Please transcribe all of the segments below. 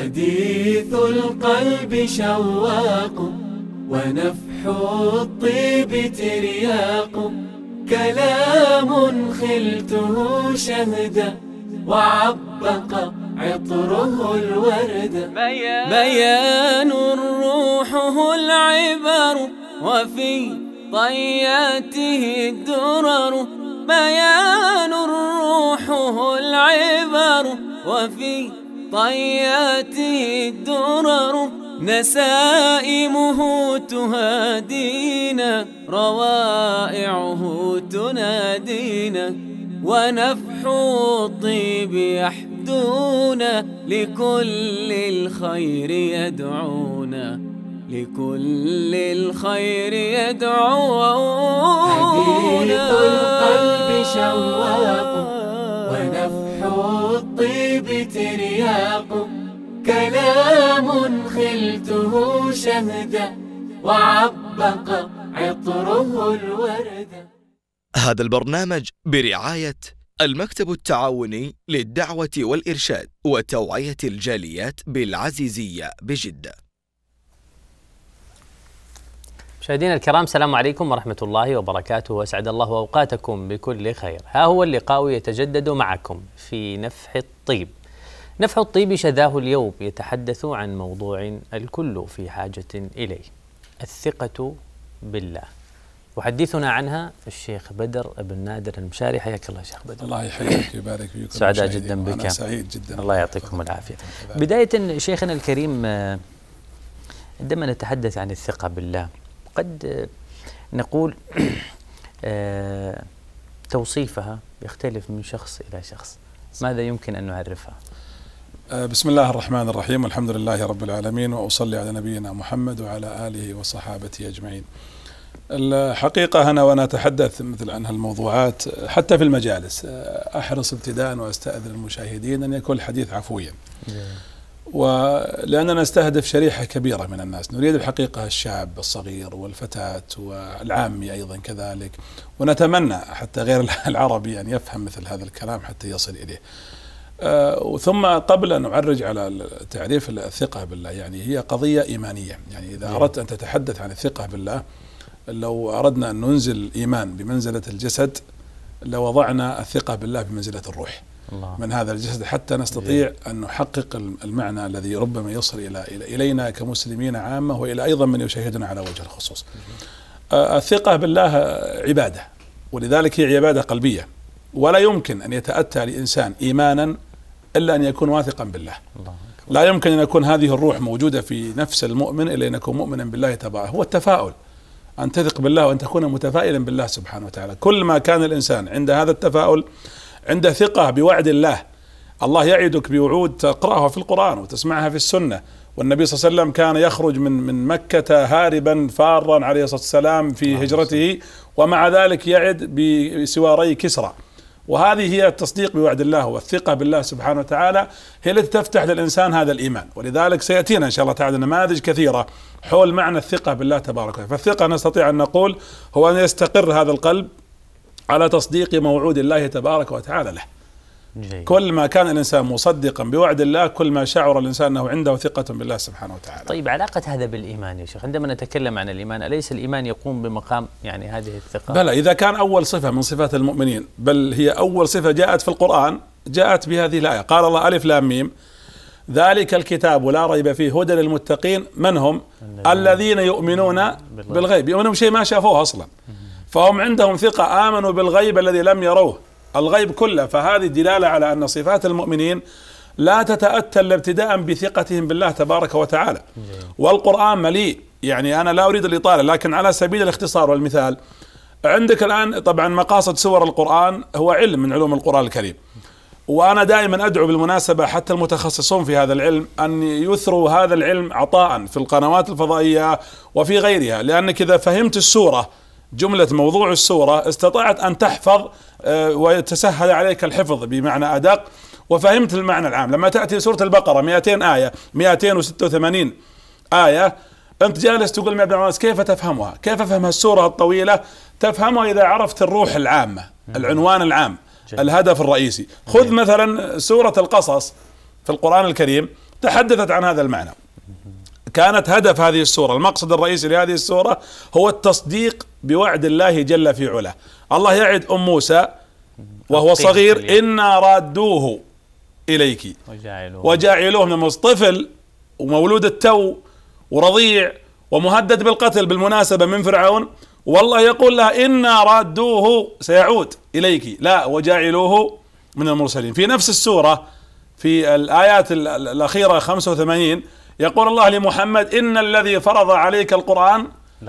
حديث القلب شواق ونفح الطيب ترياق، كلام خلته شهدا وعبق عطره الورد. بيان روحه العبر وفي طياته الدرر، بيان روحه العبر وفي طياته الدرر، نسائمه تهادينا روائعه تنادينا، ونفح الطيب يحدونا لكل الخير يدعونا، لكل الخير يدعونا. حديث القلب شواق ونفح الطيب ترياق، كلام خلته شهدا وعبق عطره الورد. هذا البرنامج برعاية المكتب التعاوني للدعوة والإرشاد وتوعية الجاليات بالعزيزية بجدة. مشاهدينا الكرام، السلام عليكم ورحمة الله وبركاته، وأسعد الله أوقاتكم بكل خير. ها هو اللقاء يتجدد معكم في نفح الطيب. نفح الطيب شذاه اليوم يتحدث عن موضوع الكل في حاجة إليه، الثقة بالله. يحدثنا عنها الشيخ بدر بن نادر المشاري. حياك الله شيخ بدر. الله يحييك ويبارك فيكم. سعداء جدا بك. أنا سعيد جدا. الله يعطيكم العافية. بداية شيخنا الكريم، عندما نتحدث عن الثقة بالله قد نقول توصيفها يختلف من شخص إلى شخص، ماذا يمكن أن نعرفها؟ بسم الله الرحمن الرحيم، والحمد لله رب العالمين، وأصلي على نبينا محمد وعلى آله وصحابته أجمعين. الحقيقة أنا وأنا أتحدث مثل عن هالموضوعات حتى في المجالس أحرص ابتداء وأستأذن المشاهدين أن يكون الحديث عفويا، ولأننا نستهدف شريحة كبيرة من الناس، نريد الحقيقة الشاب الصغير والفتاة والعامي أيضا كذلك، ونتمنى حتى غير العربي أن يفهم مثل هذا الكلام حتى يصل إليه. ثم قبل أن أعرج على تعريف الثقة بالله، يعني هي قضية إيمانية. يعني إذا أردت أن تتحدث عن الثقة بالله، لو أردنا أن ننزل الإيمان بمنزلة الجسد لوضعنا الثقة بالله بمنزلة الروح من هذا الجسد، حتى نستطيع أن نحقق المعنى الذي ربما يصل إلينا كمسلمين عامة، وإلى أيضا من يشاهدنا على وجه الخصوص. الثقة بالله عبادة، ولذلك هي عبادة قلبية، ولا يمكن أن يتأتى لإنسان إيمانا إلا أن يكون واثقا بالله. لا يمكن أن يكون هذه الروح موجودة في نفس المؤمن إلا أن يكون مؤمنا بالله تبارك. هو التفاؤل، أن تثق بالله وأن تكون متفائلا بالله سبحانه وتعالى. كل ما كان الإنسان عند هذا التفاؤل، عند ثقة بوعد الله، الله يعدك بوعود تقرأها في القرآن وتسمعها في السنة، والنبي صلى الله عليه وسلم كان يخرج من مكة هاربا فارا عليه الصلاة والسلام في هجرته، ومع ذلك يعد بسواري كسرى. وهذه هي التصديق بوعد الله والثقة بالله سبحانه وتعالى، هي التي تفتح للإنسان هذا الإيمان. ولذلك سيأتينا إن شاء الله تعالى نماذج كثيرة حول معنى الثقة بالله تبارك وتعالى. فالثقة نستطيع أن نقول هو أن يستقر هذا القلب على تصديق موعود الله تبارك وتعالى له. جيد. كل ما كان الإنسان مصدقا بوعد الله، كل ما شعر الإنسان أنه عنده ثقة بالله سبحانه وتعالى. طيب، علاقة هذا بالإيمان يا شيخ؟ عندما نتكلم عن الإيمان، أليس الإيمان يقوم بمقام يعني هذه الثقة؟ بلى، إذا كان أول صفة من صفات المؤمنين، بل هي أول صفة جاءت في القرآن، جاءت بهذه الآية. قال الله: ألف لام ميم ذلك الكتاب لا ريب فيه هدى للمتقين. من هم؟ الذين يؤمنون بالغيب، يؤمنون بشيء ما شافوه أصلا، فهم عندهم ثقة، آمنوا بالغيب الذي لم يروه، الغيب كله. فهذه دلالة على أن صفات المؤمنين لا تتأتى إلا ابتداء بثقتهم بالله تبارك وتعالى. والقرآن مليء، يعني أنا لا أريد الإطالة، لكن على سبيل الاختصار والمثال، عندك الآن طبعا مقاصد سور القرآن هو علم من علوم القرآن الكريم، وأنا دائما أدعو بالمناسبة حتى المتخصصون في هذا العلم أن يثروا هذا العلم عطاء في القنوات الفضائية وفي غيرها، لأنك إذا فهمت السورة، جملة موضوع السورة، استطعت أن تحفظ ويتسهل عليك الحفظ بمعنى أدق، وفهمت المعنى العام. لما تأتي سورة البقرة 200 آية، 286 آية، أنت جالس تقول يا ابن عباس كيف تفهمها؟ كيف فهم السورة الطويلة؟ تفهمها إذا عرفت الروح العامة، العنوان العام، الهدف الرئيسي. خذ مثلا سورة القصص في القرآن الكريم، تحدثت عن هذا المعنى. كانت هدف هذه السورة، المقصد الرئيسي لهذه السورة هو التصديق بوعد الله جل في علاه. الله يعد أم موسى وهو صغير: إنا رادوه إليك وجاعلوه من طفل ومولود التو ورضيع ومهدد بالقتل بالمناسبة من فرعون، والله يقول لها: إنا رادوه سيعود إليك، لا وجاعلوه من المرسلين. في نفس السورة في الآيات الأخيرة 85 يقول الله لمحمد: إن الذي فرض عليك القرآن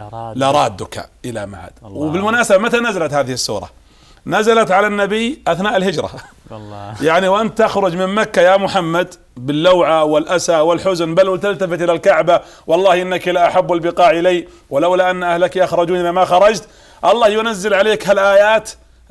لرادك إلى معاد. وبالمناسبة متى نزلت هذه السورة؟ نزلت على النبي أثناء الهجرة. يعني وأنت تخرج من مكة يا محمد باللوعة والأسى والحزن، بل وتلتفت إلى الكعبة: والله إنك لأحب البقاع إلي ولولا أن أهلك يخرجون لما خرجت. الله ينزل عليك هالآيات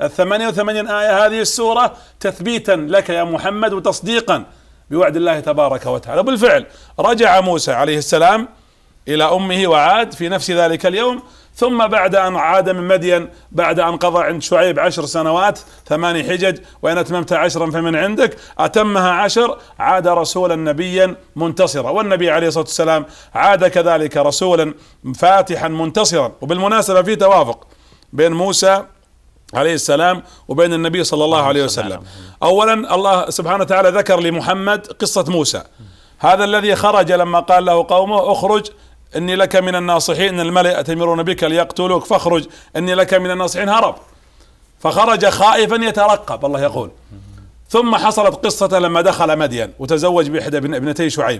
88 آية هذه السورة تثبيتا لك يا محمد وتصديقا بوعد الله تبارك وتعالى. بالفعل رجع موسى عليه السلام إلى أمه وعاد في نفس ذلك اليوم، ثم بعد أن عاد من مدين بعد أن قضى عند شعيب 10 سنوات 8 حجج، وإن أتممت 10 فمن عندك، أتمها 10 عاد رسولا نبيا منتصرا. والنبي عليه الصلاة والسلام عاد كذلك رسولا فاتحا منتصرا. وبالمناسبة في توافق بين موسى عليه السلام وبين النبي صلى الله عليه وسلم. أولا الله سبحانه وتعالى ذكر لمحمد قصة موسى، هذا الذي خرج لما قال له قومه: اخرج إني لك من الناصحين، إن الملأ يأتمرون بك ليقتلوك فاخرج إني لك من الناصحين. هرب فخرج خائفا يترقب، الله يقول. ثم حصلت قصة لما دخل مدين وتزوج بإحدى ابنتي شعيب.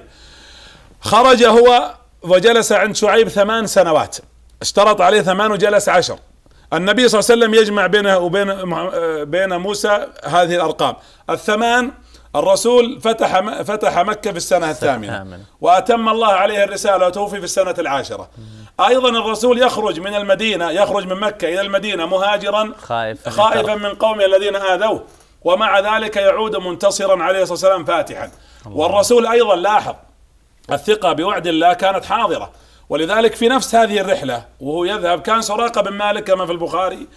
خرج هو وجلس عند شعيب 8 سنوات، اشترط عليه 8 وجلس 10. النبي صلى الله عليه وسلم يجمع بينه وبين موسى هذه الأرقام 8. الرسول فتح مكة في السنة 8، وأتم الله عليه الرسالة وتوفي في السنة 10. أيضا الرسول يخرج من المدينة، يخرج من مكة إلى المدينة مهاجرا خائفا من قومه الذين آذوه، ومع ذلك يعود منتصرا عليه الصلاة والسلام فاتحا. والرسول أيضا لاحظ الثقة بوعد الله كانت حاضرة، ولذلك في نفس هذه الرحلة وهو يذهب كان سراقة بن مالك كما في البخاري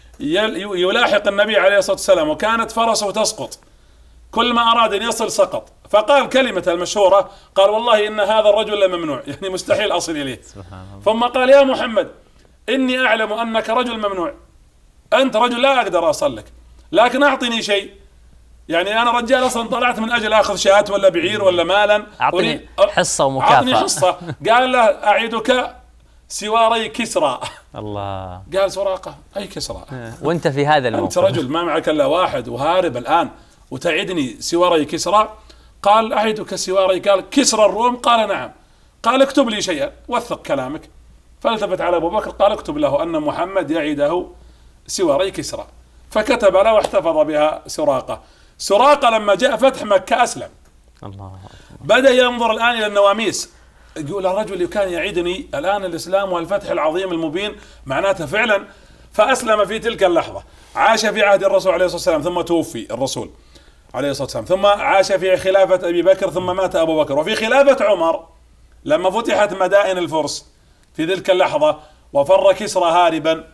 يلاحق النبي عليه الصلاة والسلام، وكانت فرسه تسقط، كل ما أراد أن يصل سقط، فقال كلمة المشهورة، قال: والله إن هذا الرجل لممنوع، يعني مستحيل أصل إليه. ثم قال: يا محمد إني أعلم أنك رجل ممنوع، أنت رجل لا أقدر أصل لك، لكن أعطني شيء، يعني أنا رجال أصلا طلعت من أجل أخذ شاة ولا بعير ولا مالا، أعطني حصة ومكافأة. أعطني حصة. قال له: أعدك سواري كسرى. الله. قال سراقة: أي كسرى؟ وأنت في هذا الموقف أنت رجل ما معك إلا واحد وهارب الآن وتعدني سواري كسرى؟ قال: أعدك سواري. قال: كسرى الروم؟ قال: نعم. قال: اكتب لي شيئا وثق كلامك. فالتفت على أبو بكر قال: اكتب له أن محمد يعده سواري كسرى. فكتب له واحتفظ بها سراقة. سراقة لما جاء فتح مكة أسلم. الله. بدأ ينظر الآن إلى النواميس، يقول: الرجل اللي كان يعيدني الآن الإسلام والفتح العظيم المبين معناته فعلا. فأسلم في تلك اللحظة، عاش في عهد الرسول عليه الصلاة والسلام، ثم توفي الرسول عليه الصلاة والسلام، ثم عاش في خلافة أبي بكر، ثم مات أبو بكر. وفي خلافة عمر لما فتحت مدائن الفرس في تلك اللحظة وفر كسرى هاربا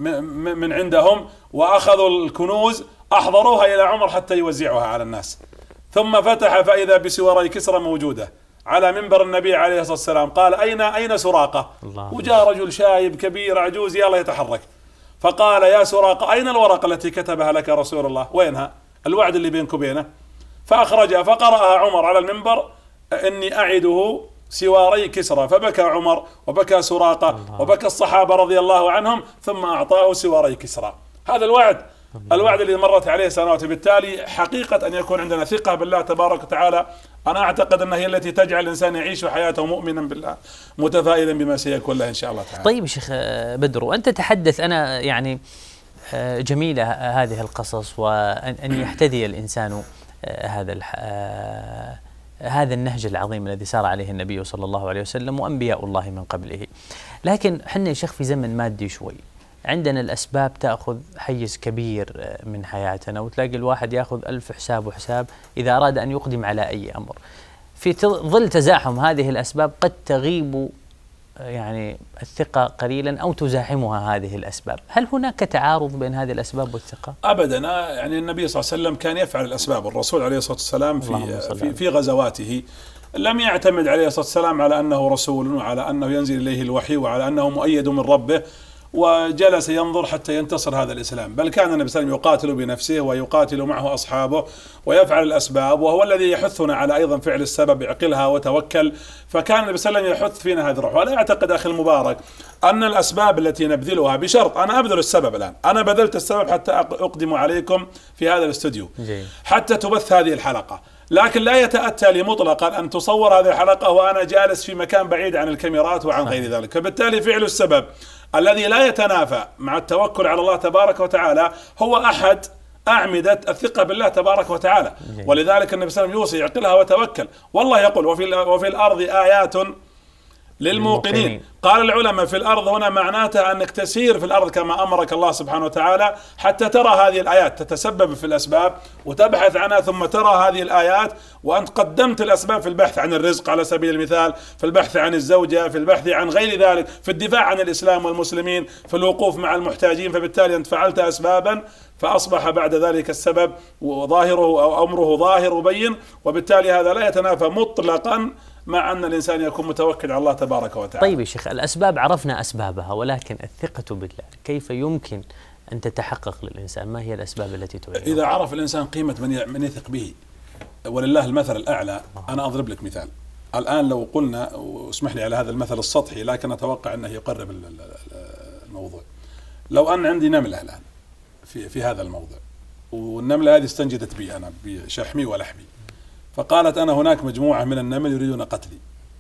من عندهم وأخذوا الكنوز، أحضروها إلى عمر حتى يوزعها على الناس، ثم فتح فإذا بسواري كسرى موجودة على منبر النبي عليه الصلاة والسلام. قال: أين سراقة؟ وجاء رجل شايب كبير عجوز يلا يتحرك، فقال: يا سراقة أين الورقة التي كتبها لك رسول الله؟ وينها الوعد اللي بينك وبينه؟ فأخرجها فقرأها عمر على المنبر: إني أعده سواري كسرى. فبكى عمر وبكى سراقة وبكى الصحابة رضي الله عنهم، ثم أعطاه سواري كسرى. هذا الوعد الذي مرت عليه سنوات. بالتالي حقيقة أن يكون عندنا ثقة بالله تبارك وتعالى، أنا أعتقد أنها هي التي تجعل الإنسان يعيش حياته مؤمنا بالله متفائلا بما سيكون له إن شاء الله تعالى. طيب شيخ بدر، وأنت تحدث، أنا يعني جميلة هذه القصص، وأن يحتذي الإنسان هذا النهج العظيم الذي سار عليه النبي صلى الله عليه وسلم وأنبياء الله من قبله. لكن حنا يا شيخ في زمن مادي شوي، عندنا الأسباب تأخذ حيز كبير من حياتنا، وتلاقي الواحد يأخذ 1000 حساب وحساب إذا أراد أن يقدم على أي أمر. في ظل تزاحم هذه الأسباب قد تغيب يعني الثقة قليلا أو تزاحمها هذه الأسباب. هل هناك تعارض بين هذه الأسباب والثقة؟ أبدا. يعني النبي صلى الله عليه وسلم كان يفعل الأسباب، الرسول عليه الصلاة والسلام في غزواته لم يعتمد عليه الصلاة والسلام على أنه رسول وعلى أنه ينزل إليه الوحي وعلى أنه مؤيد من ربه وجلس ينظر حتى ينتصر هذا الإسلام، بل كان النبي صلى الله عليه وسلم يقاتل بنفسه ويقاتل معه أصحابه ويفعل الأسباب، وهو الذي يحثنا على أيضا فعل السبب، اعقلها وتوكل. فكان النبي صلى الله عليه وسلم يحث فينا هذه الروح. ولا أعتقد أخي المبارك أن الأسباب التي نبذلها بشرط أنا أبذل السبب الآن، أنا بذلت السبب حتى أقدم عليكم في هذا الاستوديو حتى تبث هذه الحلقة، لكن لا يتأتى لي مطلقا أن تصور هذه الحلقة وأنا جالس في مكان بعيد عن الكاميرات وعن غير ذلك. فبالتالي فعل السبب الذي لا يتنافى مع التوكل على الله تبارك وتعالى هو أحد أعمدة الثقة بالله تبارك وتعالى. ولذلك النبي صلى الله عليه وسلم يوصي اعقلها وتوكل، والله يقول وفي الأرض آيات للموقنين. قال العلماء في الأرض هنا معناتها أنك تسير في الأرض كما أمرك الله سبحانه وتعالى حتى ترى هذه الآيات، تتسبب في الأسباب وتبحث عنها ثم ترى هذه الآيات، وأنت قدمت الأسباب في البحث عن الرزق على سبيل المثال، في البحث عن الزوجة، في البحث عن غير ذلك، في الدفاع عن الإسلام والمسلمين، في الوقوف مع المحتاجين. فبالتالي أنت فعلت أسبابا فأصبح بعد ذلك السبب وظاهره أو أمره ظاهر وبين، وبالتالي هذا لا يتنافى مطلقا مع أن الإنسان يكون متوكل على الله تبارك وتعالى. طيب يا شيخ، الأسباب عرفنا أسبابها، ولكن الثقة بالله كيف يمكن أن تتحقق للإنسان؟ ما هي الأسباب التي تعينه؟ إذا عرف الإنسان قيمة من يثق به، ولله المثل الأعلى. أنا أضرب لك مثال الآن، لو قلنا، واسمح لي على هذا المثل السطحي لكن أتوقع أنه يقرب الموضوع. لو أن عندي نملة الآن في هذا الموضع، والنملة هذه استنجدت بي أنا بشحمي ولحمي، فقالت أنا هناك مجموعة من النمل يريدون قتلي،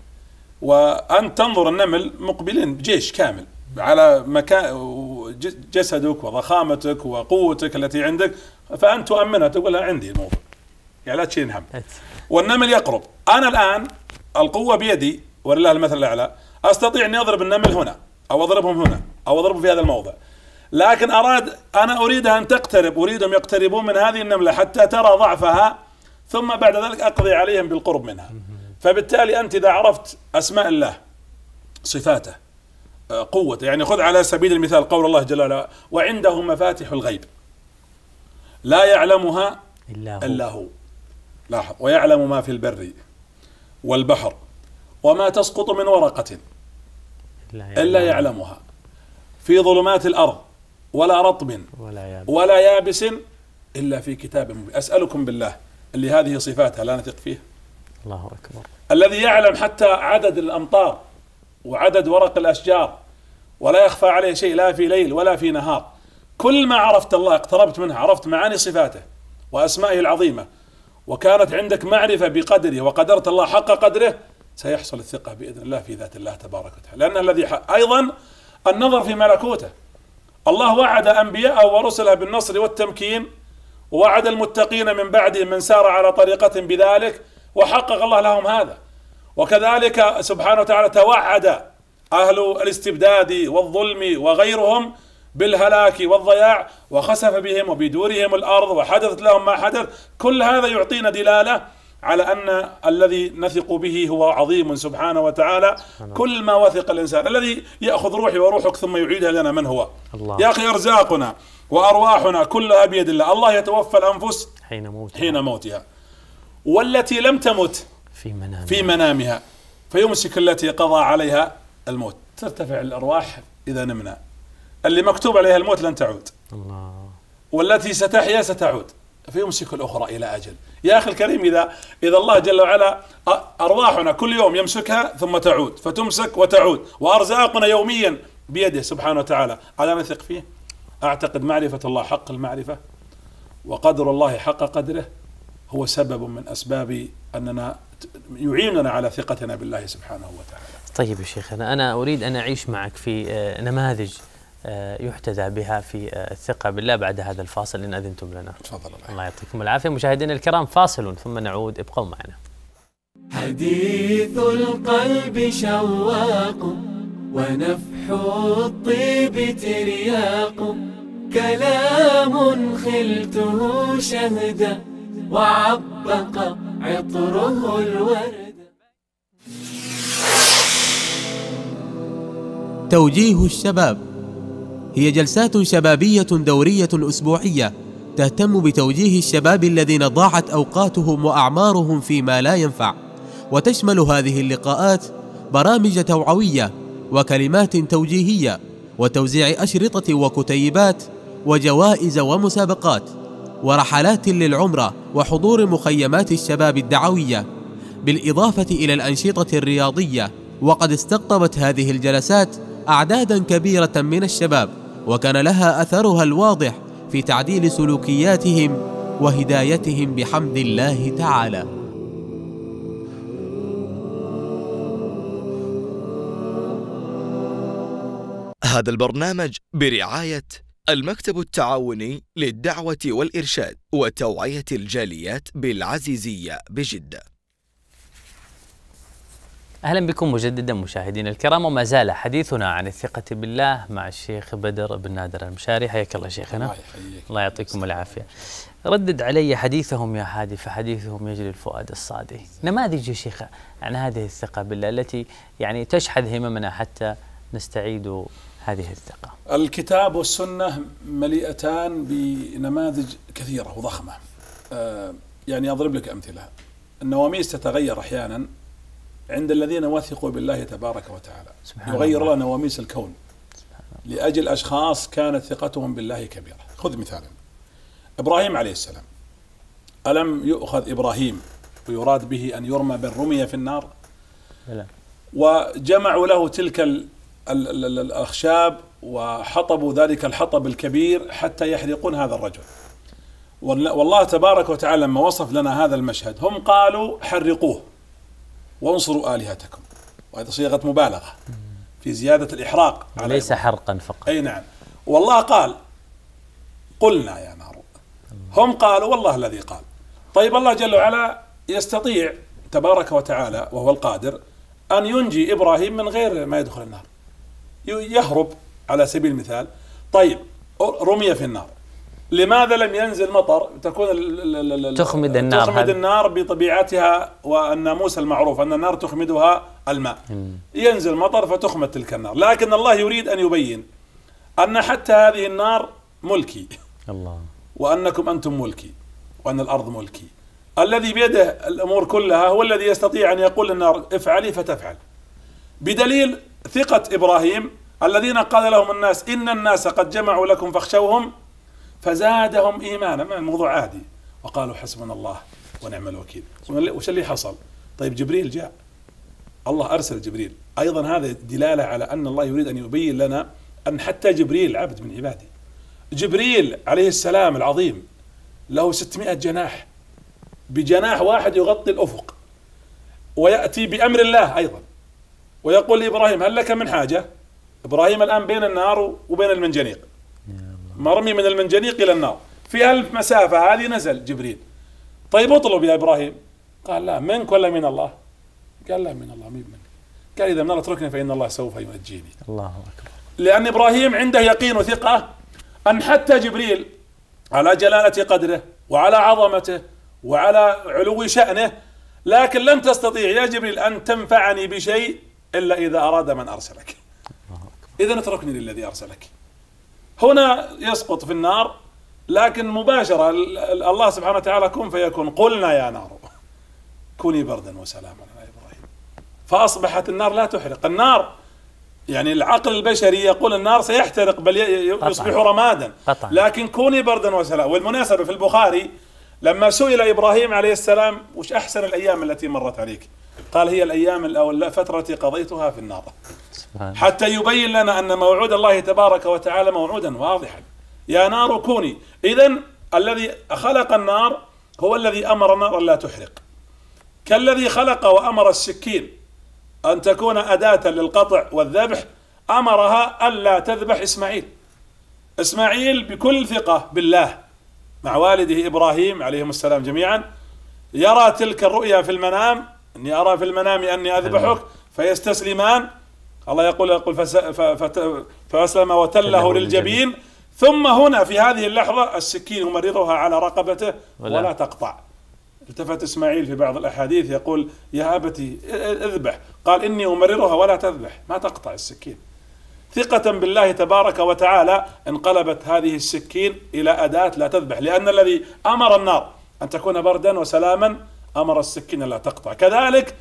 وأنت تنظر النمل مقبلين بجيش كامل على مكان جسدك وضخامتك وقوتك التي عندك، فأنت تؤمنها تقول لها عندي الموضوع، يعني لا تشيل هم. والنمل يقرب، أنا الآن القوة بيدي ولله المثل الأعلى، أستطيع أن أضرب النمل هنا أو أضربهم هنا أو أضربهم في هذا الموضع، لكن أنا أريدها أن تقترب، أريدهم يقتربون من هذه النملة حتى ترى ضعفها، ثم بعد ذلك أقضي عليهم بالقرب منها. فبالتالي أنت إذا عرفت أسماء الله، صفاته، قوته، يعني خذ على سبيل المثال قول الله جل وعلا وعنده مفاتح الغيب لا يعلمها إلا هو. لاحظ، ويعلم ما في البر والبحر وما تسقط من ورقة إلا يعلمها في ظلمات الأرض ولا رطب ولا يابس إلا في كتاب مبين. أسألكم بالله اللي هذه صفاتها لا نثق فيه، الله أكبر، الذي يعلم حتى عدد الأمطار وعدد ورق الأشجار ولا يخفى عليه شيء لا في ليل ولا في نهار. كل ما عرفت الله اقتربت منه، عرفت معاني صفاته وأسمائه العظيمة، وكانت عندك معرفة بقدره وقدرت الله حق قدره، سيحصل الثقة بإذن الله في ذات الله تبارك وتعالى. لأن الذي أيضا النظر في ملكوته، الله وعد أنبياءه ورسله بالنصر والتمكين، ووعد المتقين من بعدهم من سار على طريقة بذلك، وحقق الله لهم هذا. وكذلك سبحانه وتعالى توعد أهل الاستبداد والظلم وغيرهم بالهلاك والضياع، وخسف بهم وبدورهم الأرض وحدثت لهم ما حدث. كل هذا يعطينا دلالة على أن الذي نثق به هو عظيم سبحانه وتعالى. كل ما وثق الإنسان، الذي يأخذ روحي وروحك ثم يعيدها لنا من هو؟ الله. يا أخي أرزاقنا وأرواحنا كلها بيد الله. الله يتوفى الأنفس حين موتها والتي لم تمت في منامها فيمسك التي قضى عليها الموت. ترتفع الأرواح إذا نمنا، اللي مكتوب عليها الموت لن تعود، الله. والتي ستحيا ستعود، فيمسك الأخرى إلى أجل. يا أخي الكريم، إذا الله جل وعلا أرواحنا كل يوم يمسكها ثم تعود، فتمسك وتعود، وأرزاقنا يوميا بيده سبحانه وتعالى، على نثق فيه. أعتقد معرفة الله حق المعرفة وقدر الله حق قدره هو سبب من أسباب أننا يعيننا على ثقتنا بالله سبحانه وتعالى. طيب يا شيخنا، أنا أريد أن أعيش معك في نماذج يحتذى بها في الثقة بالله بعد هذا الفاصل إن أذنتم لنا. تفضل. الله يعطيكم العافية. مشاهدينا الكرام، فاصل ثم نعود، ابقوا معنا. حديث القلب شواق ونفح الطيب ترياق، كلام خلته شهدا وعبق عطره الورد. توجيه الشباب هي جلسات شبابية دورية أسبوعية تهتم بتوجيه الشباب الذين ضاعت أوقاتهم وأعمارهم فيما لا ينفع، وتشمل هذه اللقاءات برامج توعوية وكلمات توجيهية وتوزيع أشرطة وكتيبات وجوائز ومسابقات ورحلات للعمرة وحضور مخيمات الشباب الدعوية، بالإضافة إلى الأنشطة الرياضية. وقد استقطبت هذه الجلسات أعدادا كبيرة من الشباب، وكان لها أثرها الواضح في تعديل سلوكياتهم وهدايتهم بحمد الله تعالى. هذا البرنامج برعاية المكتب التعاوني للدعوة والإرشاد وتوعية الجاليات بالعزيزية بجدة. أهلا بكم مجددا مشاهدينا الكرام، وما زال حديثنا عن الثقة بالله مع الشيخ بدر بن نادر المشاري. حياك الله شيخنا. الله يعطيكم العافية. ردد علي حديثهم يا هادي، فحديثهم يجري الفؤاد الصادي. نماذج يا شيخ عن هذه الثقة بالله التي يعني تشحذ هممنا حتى نستعيد هذه الثقة. الكتاب والسنة مليئتان بنماذج كثيرة وضخمة. يعني أضرب لك أمثلة. النواميس تتغير أحيانا عند الذين وثقوا بالله تبارك وتعالى. يغير الله نواميس الكون لأجل أشخاص كانت ثقتهم بالله كبيرة. خذ مثالا إبراهيم عليه السلام، ألم يؤخذ إبراهيم ويراد به أن يرمى بل رمي في النار؟ لا. وجمعوا له تلك الأخشاب وحطبوا ذلك الحطب الكبير حتى يحرقون هذا الرجل. والله تبارك وتعالى لما وصف لنا هذا المشهد هم قالوا حرقوه وانصروا آلهتكم، وهذا صيغة مبالغة في زيادة الإحراق، ليس حرقا فقط. أي نعم. والله قال قلنا يا نار، هم قالوا والله الذي قال. طيب الله جل وعلا يستطيع تبارك وتعالى وهو القادر أن ينجي إبراهيم من غير ما يدخل النار، يهرب على سبيل المثال. طيب رمي في النار، لماذا لم ينزل مطر؟ تكون تخمد النار بطبيعتها والناموس المعروف أن النار تخمدها الماء. ينزل مطر فتخمد تلك النار، لكن الله يريد أن يبين أن حتى هذه النار ملكي الله، وأنكم أنتم ملكي، وأن الأرض ملكي. الذي بيده الأمور كلها هو الذي يستطيع أن يقول للنار افعلي فتفعل، بدليل ثقة إبراهيم الذين قال لهم الناس إن الناس قد جمعوا لكم فاخشوهم فزادهم إيمانا. ما الموضوع عادي، وقالوا حسبنا الله ونعم الوكيل. وش اللي حصل؟ طيب جبريل جاء، الله أرسل جبريل. أيضا هذا دلالة على أن الله يريد أن يبين لنا أن حتى جبريل عبد من عباده. جبريل عليه السلام العظيم له 600 جناح، بجناح واحد يغطي الأفق، ويأتي بأمر الله أيضا ويقول لإبراهيم هل لك من حاجة؟ إبراهيم الآن بين النار وبين المنجنيق، مرمي من المنجنيق إلى النار، في المسافة هذه نزل جبريل. طيب اطلب يا إبراهيم. قال لا، منك ولا من الله؟ قال لا من الله، مين منك؟ قال إذا من اتركني فإن الله سوف ينجيني. الله أكبر. لأن إبراهيم عنده يقين وثقة أن حتى جبريل على جلالة قدره وعلى عظمته وعلى علو شأنه، لكن لن تستطيع يا جبريل أن تنفعني بشيء إلا إذا أراد من أرسلك. إذا اتركني للذي أرسلك. هنا يسقط في النار، لكن مباشرة الله سبحانه وتعالى كن فيكون، قلنا يا نار كوني بردا وسلاما على إبراهيم، فأصبحت النار لا تحرق. النار يعني العقل البشري يقول النار سيحترق بل يصبح رمادا، لكن كوني بردا وسلاما. والمناسبة في البخاري لما سئل إبراهيم عليه السلام وش أحسن الأيام التي مرت عليك؟ قال هي الأيام أو الفترة التي قضيتها في النار، حتى يبين لنا أن موعود الله تبارك وتعالى موعودا واضحا، يا نار كوني. إذن الذي خلق النار هو الذي أمر النار لا تحرق، كالذي خلق وأمر السكين أن تكون أداة للقطع والذبح، أمرها ألا تذبح إسماعيل بكل ثقة بالله مع والده إبراهيم عليهم السلام جميعا، يرى تلك الرؤيا في المنام، إني أرى في المنام أني أذبحك، فيستسلمان. الله يقول فأسلم وتله للجبين، ثم هنا في هذه اللحظة السكين يمررها على رقبته ولا تقطع. التفت إسماعيل في بعض الأحاديث يقول يا أبتي اذبح، قال إني أمررها ولا تذبح، ما تقطع السكين. ثقة بالله تبارك وتعالى انقلبت هذه السكين إلى أداة لا تذبح، لأن الذي أمر النار أن تكون بردا وسلاما أمر السكين لا تقطع. كذلك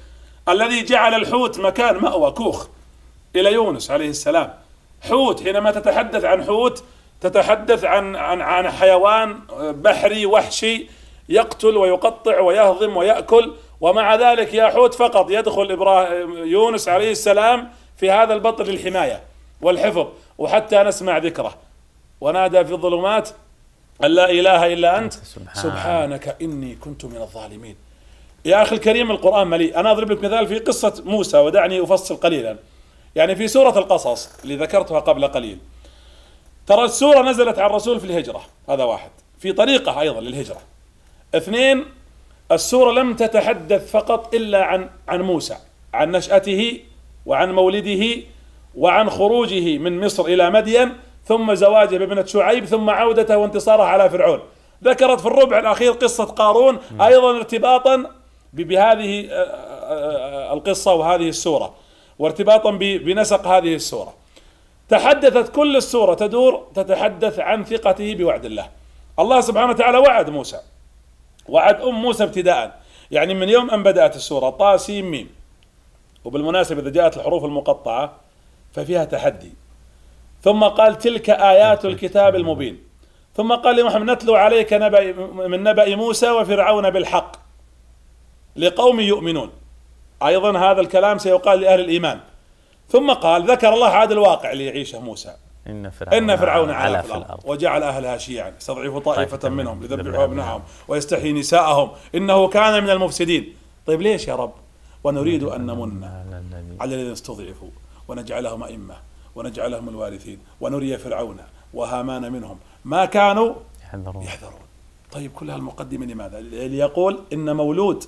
الذي جعل الحوت مكان مأوى كوخ إلى يونس عليه السلام. حوت، حينما تتحدث عن حوت تتحدث عن حيوان بحري وحشي يقتل ويقطع ويهضم ويأكل، ومع ذلك يا حوت فقط يدخل يونس عليه السلام في هذا البطن للحماية والحفظ، وحتى نسمع ذكره ونادى في الظلمات أن لا إله إلا أنت سبحانك إني كنت من الظالمين. يا أخي الكريم القرآن مليء. أنا أضرب لك مثال في قصة موسى، ودعني أفصل قليلا. يعني في سورة القصص اللي ذكرتها قبل قليل، ترى السورة نزلت على الرسول في الهجرة، هذا واحد، في طريقة أيضا للهجرة. اثنين، السورة لم تتحدث فقط إلا عن موسى، عن نشأته وعن مولده وعن خروجه من مصر إلى مدين، ثم زواجه بابنة شعيب، ثم عودته وانتصاره على فرعون. ذكرت في الربع الأخير قصة قارون أيضا ارتباطا بهذه القصة وهذه السورة، وارتباطا بنسق هذه السورة. تحدثت كل السورة تتحدث عن ثقته بوعد الله. الله سبحانه وتعالى وعد موسى، وعد موسى ابتداء، يعني من يوم أن بدأت السورة طا سين ميم. وبالمناسبة إذا جاءت الحروف المقطعة ففيها تحدي. ثم قال تلك آيات الكتاب المبين. ثم قال لمحمد نتلو عليك من نبأ موسى وفرعون بالحق لقوم يؤمنون. أيضا هذا الكلام سيقال لأهل الإيمان. ثم قال ذكر الله عاد الواقع اللي يعيشه موسى، إن فرعون علا في الأرض وجعل أهلها شيعا يستضعف طائفة منهم يذبح أبنائهم ويستحيي نساءهم إنه كان من المفسدين. طيب ليش يا رب؟ ونريد أن نمن على الذين استضعفوا ونجعلهم أئمة ونجعلهم الوارثين ونري فرعون وهامان منهم ما كانوا يحذرون. طيب كل هالمقدمة لماذا؟ ليقول إن مولود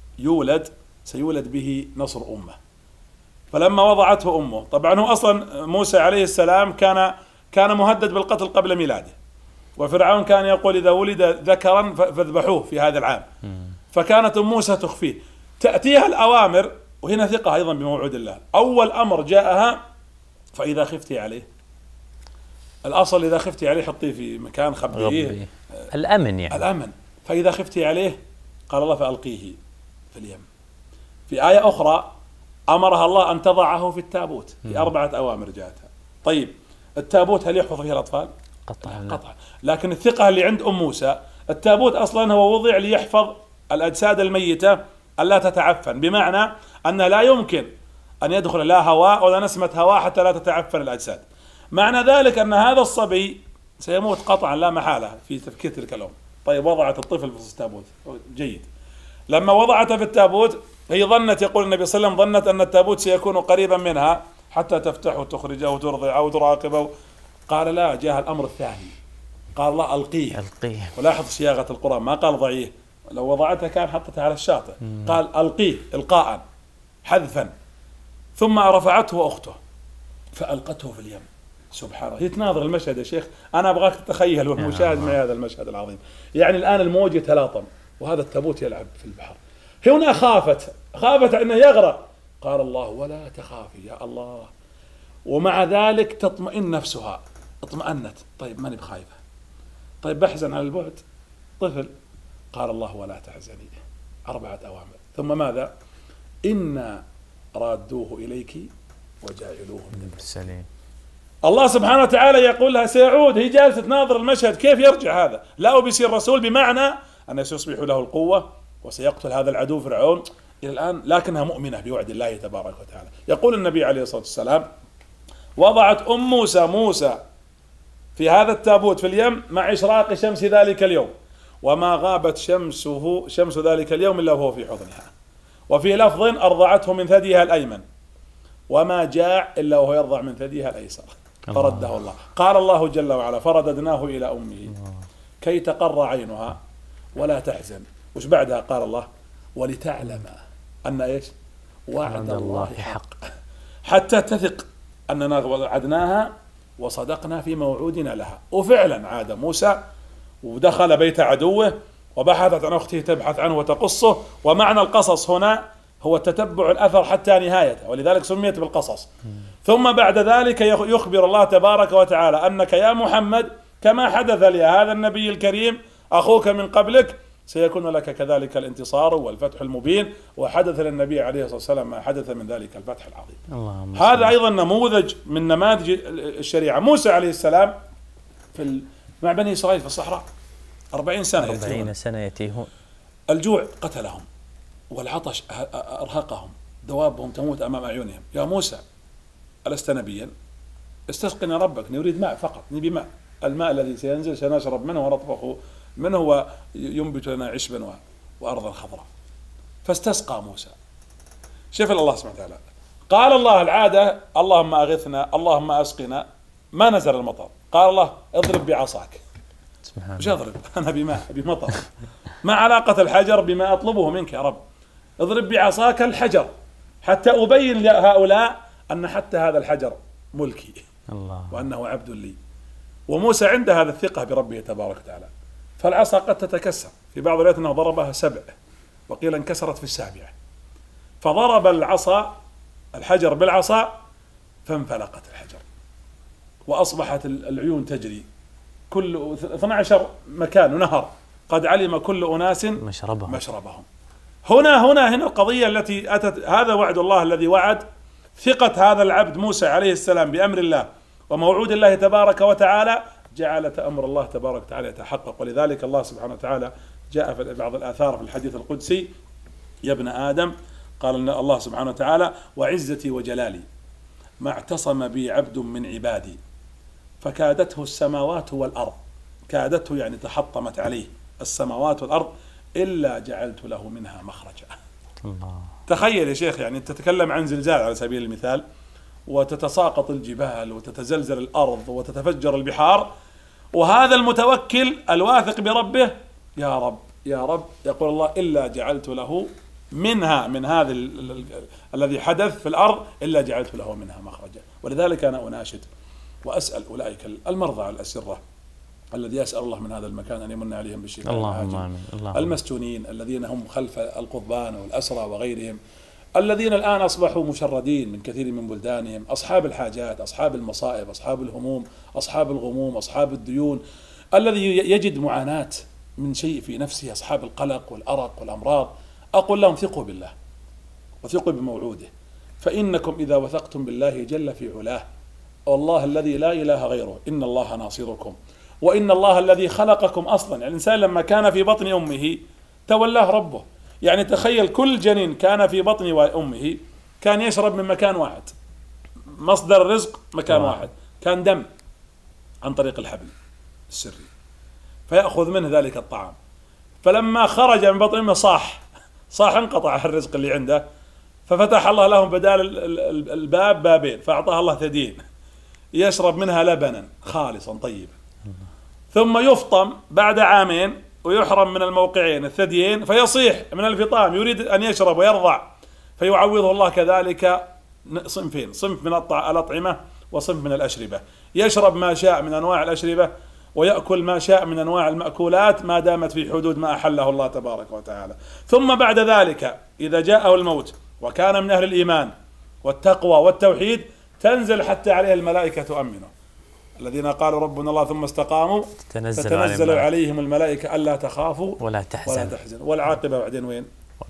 سيولد به نصر أمة. فلما وضعته أمه، طبعا هو أصلا موسى عليه السلام كان مهدد بالقتل قبل ميلاده، وفرعون كان يقول إذا ولد ذكرا فاذبحوه في هذا العام، فكانت موسى تخفيه. تأتيها الأوامر، وهنا ثقة أيضا بموعود الله. أول أمر جاءها فإذا خفتي عليه، الأصل إذا خفتي عليه حطيه في مكان خبئيه، الأمن يعني الأمن. فإذا خفتي عليه قال الله فألقيه في اليم. في آية أخرى أمرها الله أن تضعه في التابوت، في 4 أوامر جاءتها. طيب التابوت هل يحفظ فيه الأطفال؟ قطعا. لكن الثقة اللي عند موسى، التابوت أصلا هو وضع ليحفظ الأجساد الميتة ألا تتعفن، بمعنى أن لا يمكن أن يدخل لا هواء ولا نسمة هواء حتى لا تتعفن الأجساد. معنى ذلك أن هذا الصبي سيموت قطعا لا محالة في تفكير تلك الأم. طيب وضعت الطفل في التابوت، جيد. لما وضعته في التابوت هي ظنت، يقول النبي صلى الله عليه وسلم، ظنت أن التابوت سيكون قريبا منها حتى تفتحه وتخرجه وترضع أو تراقبه. قال لا، جاء الأمر الثاني، قال الله ألقيه. ولاحظ صياغة القرآن، ما قال ضعيه، لو وضعتها كان حطتها على الشاطئ، قال ألقيه إلقاء حذفا. ثم رفعته أخته فألقته في اليم. سبحان الله. تناظر المشهد يا شيخ، أنا أبغاك تتخيل والمشاهد معي هذا المشهد العظيم. يعني الآن الموج يتلاطم وهذا التابوت يلعب في البحر. هنا خافت أنه يغرق. قال الله ولا تخافي يا الله. ومع ذلك تطمئن نفسها، اطمأنت. طيب ماني بخايفة، طيب بحزن على البعد، طفل. قال الله ولا تحزني، 4 أوامر. ثم ماذا؟ إنا رادوه إليك وجاعلوه من المرسلين. الله سبحانه وتعالى يقول لها سيعود. هي جالسة تناظر المشهد، كيف يرجع هذا؟ لا بيصير رسول، بمعنى أنه سيصبح له القوة وسيقتل هذا العدو فرعون إلى الآن، لكنها مؤمنة بوعد الله تبارك وتعالى. يقول النبي عليه الصلاة والسلام وضعت موسى في هذا التابوت في اليم مع إشراق شمس ذلك اليوم، وما غابت شمس ذلك اليوم إلا وهو في حضنها. وفي لفظ أرضعته من ثديها الأيمن، وما جاع إلا وهو يرضع من ثديها الأيسر، فرده الله. قال الله جل وعلا فرددناه إلى أمه كي تقر عينها ولا تحزن. وش بعدها؟ قال الله ولتعلم أن إيش؟ وعد الله حق، حتى تثق أننا وعدناها وصدقنا في موعودنا لها. وفعلا عاد موسى ودخل بيت عدوه، وبحثت عن أخته تبحث عنه وتقصه. ومعنى القصص هنا هو تتبع الأثر حتى نهايته، ولذلك سميت بالقصص. ثم بعد ذلك يخبر الله تبارك وتعالى أنك يا محمد كما حدث لهذا النبي الكريم أخوك من قبلك سيكون لك كذلك الانتصار والفتح المبين. وحدث للنبي عليه الصلاة والسلام ما حدث من ذلك الفتح العظيم. هذا أيضا نموذج من نماذج الشريعة. موسى عليه السلام مع بني إسرائيل في الصحراء 40 سنة 40 سنة يتيهون، الجوع قتلهم والعطش أرهقهم، دوابهم تموت أمام أعينهم. يا موسى ألست نبيا؟ استسقنا ربك، نريد ماء فقط، نبي ماء، الماء الذي سينزل سنشرب منه ونطبخ منه وينبت لنا عشبا وأرضا خضراء. فاستسقى موسى. شوف الله سبحانه وتعالى، قال الله العادة اللهم أغثنا اللهم أسقنا، ما نزل المطر، قال الله اضرب بعصاك. مش اضرب أنا بماء بمطر، ما علاقة الحجر بما أطلبه منك يا رب؟ اضرب بعصاك الحجر حتى أبين لهؤلاء أن حتى هذا الحجر ملكي الله، وأنه عبد لي. وموسى عنده هذا الثقة بربه تبارك وتعالى. فالعصا قد تتكسر، في بعض الروايات أنه ضربها 7، وقيل انكسرت في 7، فضرب الحجر بالعصا فانفلقت الحجر، وأصبحت العيون تجري، كل 12 مكان ونهر قد علم كل أناس مشربهم. هنا القضية التي أتت، هذا وعد الله الذي وعد ثقة هذا العبد موسى عليه السلام بأمر الله وموعود الله تبارك وتعالى، جعلت أمر الله تبارك وتعالى يتحقق. ولذلك الله سبحانه وتعالى جاء في بعض الآثار في الحديث القدسي: يا ابن آدم، قال الله سبحانه وتعالى: وعزتي وجلالي ما اعتصم بي عبد من عبادي فكادته السماوات والأرض، كادته يعني تحطمت عليه السماوات والأرض، إلا جعلت له منها مخرجا. الله. تخيل يا شيخ، يعني تتكلم عن زلزال على سبيل المثال، وتتساقط الجبال وتتزلزل الأرض وتتفجر البحار، وهذا المتوكل الواثق بربه: يا رب يا رب، يقول الله: إلا جعلت له منها، من هذا الذي حدث في الأرض، إلا جعلت له منها مخرجا. ولذلك أنا أناشد وأسأل أولئك المرضى على الأسرة الذي يسأل الله من هذا المكان أن يمن عليهم بالشفاء، اللهم آمين. المسجونين الذين هم خلف القضبان والأسرى وغيرهم، الذين الآن أصبحوا مشردين من كثير من بلدانهم، أصحاب الحاجات، أصحاب المصائب، أصحاب الهموم، أصحاب الغموم، أصحاب الديون، الذي يجد معاناة من شيء في نفسه، أصحاب القلق والأرق والأمراض، أقول لهم: ثقوا بالله وثقوا بموعوده، فإنكم إذا وثقتم بالله جل في علاه، والله الذي لا إله غيره، إن الله ناصركم، وإن الله الذي خلقكم أصلا. يعني الإنسان لما كان في بطن أمه تولاه ربه. يعني تخيل كل جنين كان في بطن أمه كان يشرب من مكان واحد، مصدر الرزق مكان واحد، كان دم عن طريق الحبل السري، فيأخذ منه ذلك الطعام. فلما خرج من بطن أمه صاح انقطع الرزق اللي عنده، ففتح الله لهم بدال الباب بابين، فأعطاه الله ثديين يشرب منها لبنا خالصا طيبا، ثم يفطم بعد عامين ويحرم من الموقعين الثديين، فيصيح من الفطام يريد أن يشرب ويرضع، فيعوضه الله كذلك صنفين: صنف من الأطعمة وصنف من الأشربة، يشرب ما شاء من أنواع الأشربة ويأكل ما شاء من أنواع المأكولات ما دامت في حدود ما أحله الله تبارك وتعالى. ثم بعد ذلك إذا جاءه الموت وكان من أهل الإيمان والتقوى والتوحيد، تنزل حتى عليه الملائكة تؤمنه، الذين قالوا ربنا الله ثم استقاموا تتنزل عليهم الملائكة ألا تخافوا ولا تحزنوا. والعاقبة بعدين وين؟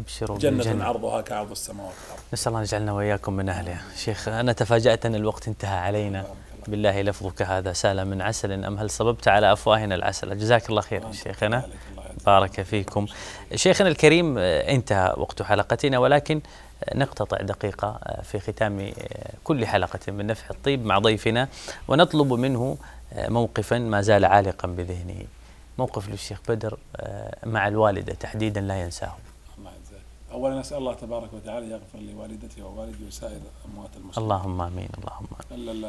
جنة عرضها كعرض السماوات والأرض. نسأل الله يجعلنا وإياكم من أهلها. شيخ، أنا تفاجأت أن الوقت انتهى علينا. بالله لفظك هذا سال من عسل أم هل صببت على أفواهنا العسل؟ جزاك الله خير شيخنا، بارك فيكم. شيخنا الكريم، انتهى وقت حلقتنا، ولكن نقتطع دقيقة في ختام كل حلقة من نفح الطيب مع ضيفنا، ونطلب منه موقفا ما زال عالقا بذهنه، موقف للشيخ بدر مع الوالدة تحديدا لا ينساه. الله يجزاك. أولا نسأل الله تبارك وتعالى يغفر لوالدتي ووالدي وسائر أموات المسلمين. اللهم آمين. اللهم آمين.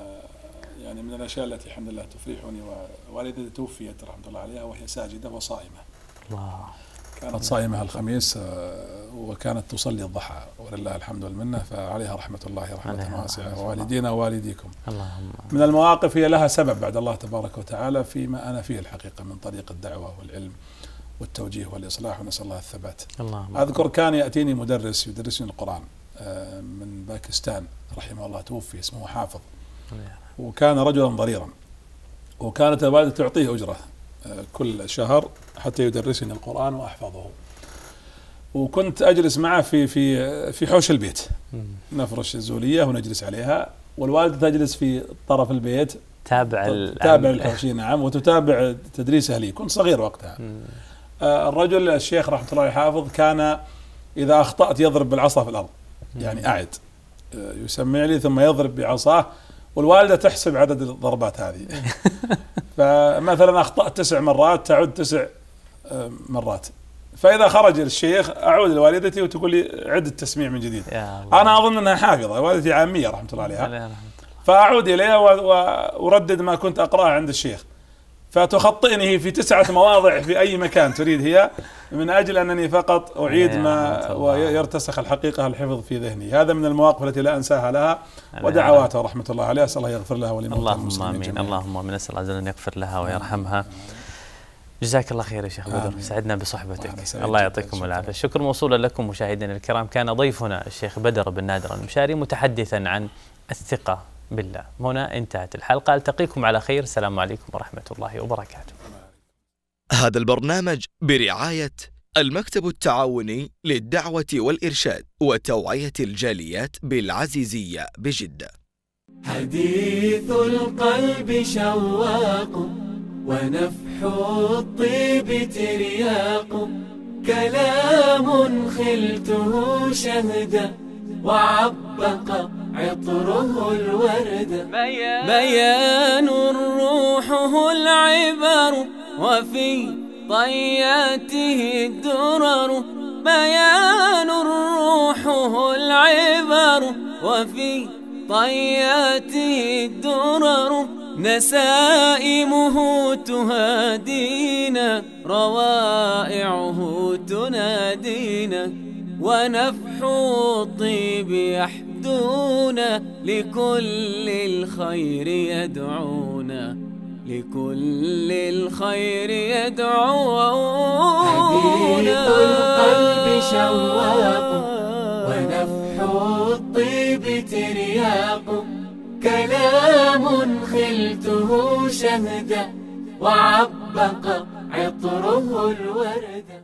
يعني من الأشياء التي الحمد لله تفرحني، ووالدتي توفيت رحمة الله عليها وهي ساجدة وصائمة. الله. كانت صائمة الخميس وكانت تصلي الضحى ولله الحمد والمنة، فعليها رحمة الله رحمة واسعة، ووالدينا ووالديكم. اللهم. من المواقف هي لها سبب بعد الله تبارك وتعالى فيما أنا فيه الحقيقة من طريق الدعوة والعلم والتوجيه والإصلاح، ونسأل الله الثبات. أذكر كان يأتيني مدرس يدرسني القرآن من باكستان رحمه الله، توفي، اسمه حافظ، وكان رجلا ضريرا، وكانت الوالدة تعطيه أجرة كل شهر حتى يدرسني القرآن وأحفظه. وكنت أجلس معه في حوش البيت، نفرش الزولية ونجلس عليها، والوالدة تجلس في طرف البيت تتابع الحوش. نعم، وتتابع تدريسه لي. كنت صغير وقتها. الرجل الشيخ رحمة الله حافظ كان إذا أخطأت يضرب بالعصا في الأرض، يعني أعد، يسمع لي ثم يضرب بعصاه، والوالدة تحسب عدد الضربات هذه. فمثلا أخطأت 9 مرات تعد 9 مرات، فإذا خرج الشيخ أعود لوالدتي وتقول لي عد التسميع من جديد. أنا أظن أنها حافظة، والدتي عامية رحمة الله عليها، فأعود إليها وأردد ما كنت أقرأه عند الشيخ، فتخطئني في 9 مواضع في أي مكان تريد هي، من أجل أنني فقط أعيد ما ويرتسخ الحقيقة الحفظ في ذهني. هذا من المواقف التي لا أنساها لها، ودعواتها رحمة الله عليها، أسأل الله يغفر لها ولموتى المسلمين جميعا. اللهم آمين. نسأل الله أن يغفر لها ويرحمها. جزاك الله خير يا شيخ بدر، سعدنا بصحبتك، الله يعطيكم العافية. الشكر موصولا لكم مشاهدينا الكرام. كان ضيفنا الشيخ بدر بن نادر المشاري متحدثا عن الثقة بالله. هنا انتهت الحلقة، ألتقيكم على خير، السلام عليكم ورحمة الله وبركاته. هذا البرنامج برعاية المكتب التعاوني للدعوة والإرشاد وتوعية الجاليات بالعزيزية بجدة. حديث القلب شواق، ونفح الطيب ترياق، كلام خلته شهدا، وعبق عطره الورد. بيان روحه العبر، وفي طياته الدرر. بيان روحه العبر، وفي طياته الدرر. نسائمه تهادينا، روائعه تنادينا، ونفح الطيب يحدونا، لكل الخير يدعونا، لكل الخير يدعونا. حديث القلب شواق، ونفح الطيب ترياق، كلام خلته شهدا، وعبق عطره الورد.